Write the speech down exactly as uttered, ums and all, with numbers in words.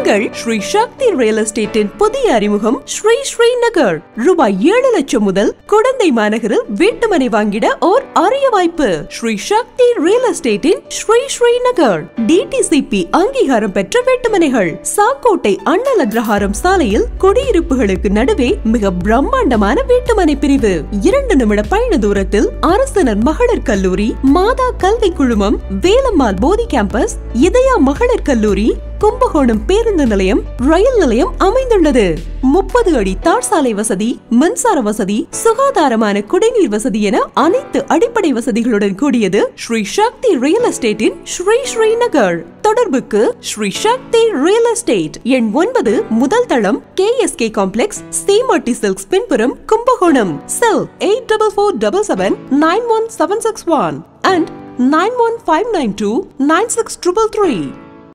உங்கள் ஸ்ரீ சக்தி ரியல் எஸ்டேட்டின் புதிய அறிமுகம் ஸ்ரீ ஸ்ரீ நகர். ரூபாய் ஏழு லட்சம் முதல் குடந்தை மாநகரில் வீட்டுமனை வாங்கிட ஓர் அரிய வாய்ப்பு. ஸ்ரீ சக்தி ரியல் எஸ்டேட்டின் Sri Sri Nagar D T C P அங்கீகாரம் பெற்ற வீட்டுமனைகள். சாக்கோட்டை அண்ணல் அக்ரஹாரம் சாலையில் குடியிருப்புகளுக்கு நடுவே மிக பிரம்மாண்டமான வீட்டுமனை பிரிவு. இரண்டு நிமிட பயண தூரத்தில் அரசனர் மகளிர் கல்லூரி, மாதா கல்வி குழுமம், வேலம்மாள் போதி கேம்பஸ், இதயா மகளிர் கல்லூரி, கும்பகோணம் பேருந்து நிலையம், ரயில் நிலையம் அமைந்துள்ளது. முப்பது அடி தார் சாலை வசதி, மின்சார வசதி, சுகாதாரமான குடிநீர் வசதி என அனைத்து அடிப்படை வசதிகளுடன் கூடியது ஸ்ரீ சக்தி ரியல் எஸ்டேட்டின் ஸ்ரீ ஸ்ரீ நகர். தொடர்புக்கு ஸ்ரீ சக்தி ரியல் எஸ்டேட் எண் ஒன்பது, முதல் தளம், K S K complex, Seematti silks பின்புறம், Kumbakonam. Cell eight double four double seven nine one seven six one and nine one five nine two nine six triple three.